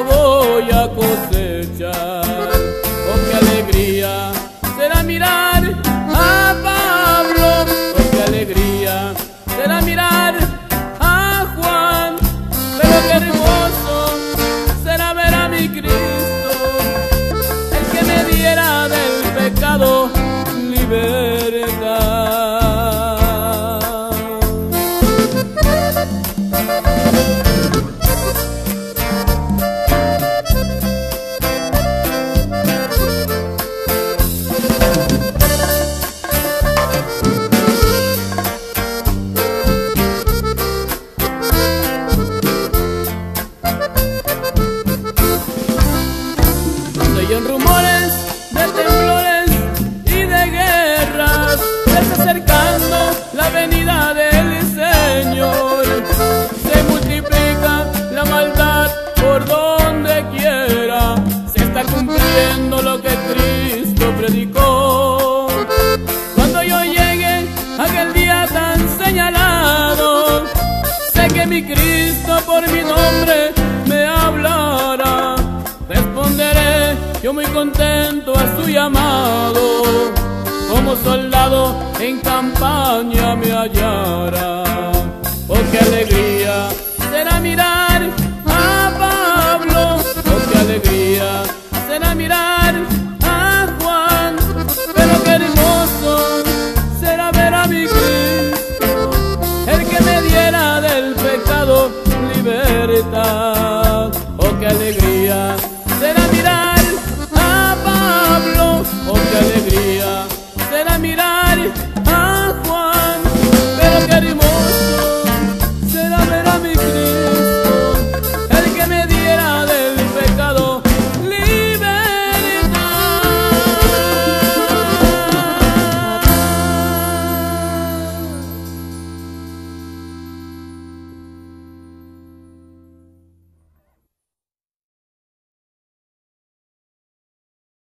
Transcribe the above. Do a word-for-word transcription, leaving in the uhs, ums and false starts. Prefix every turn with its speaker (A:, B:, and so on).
A: yo voy a cosechar. Oh, qué alegría será mirar a Pablo, oh, qué alegría será mirar a Juan, pero qué hermoso será ver a mi Cristo, el que me diera del pecado libertad. Oyen rumores de temblores y de guerras, se está acercando la venida del Señor. Se multiplica la maldad por donde quiera, se está cumpliendo lo que Cristo predicó. Cuando yo llegue a aquel día tan señalado, sé que mi Cristo por mi nombre me hablará. Responderé yo muy contento a su llamado, como soldado en campaña me hallará. Oh, qué alegría será mirar a Pablo, oh, qué alegría será mirar a Juan, pero qué hermoso será ver a mi Cristo, el que me diera del pecado libertad. Oh, qué alegría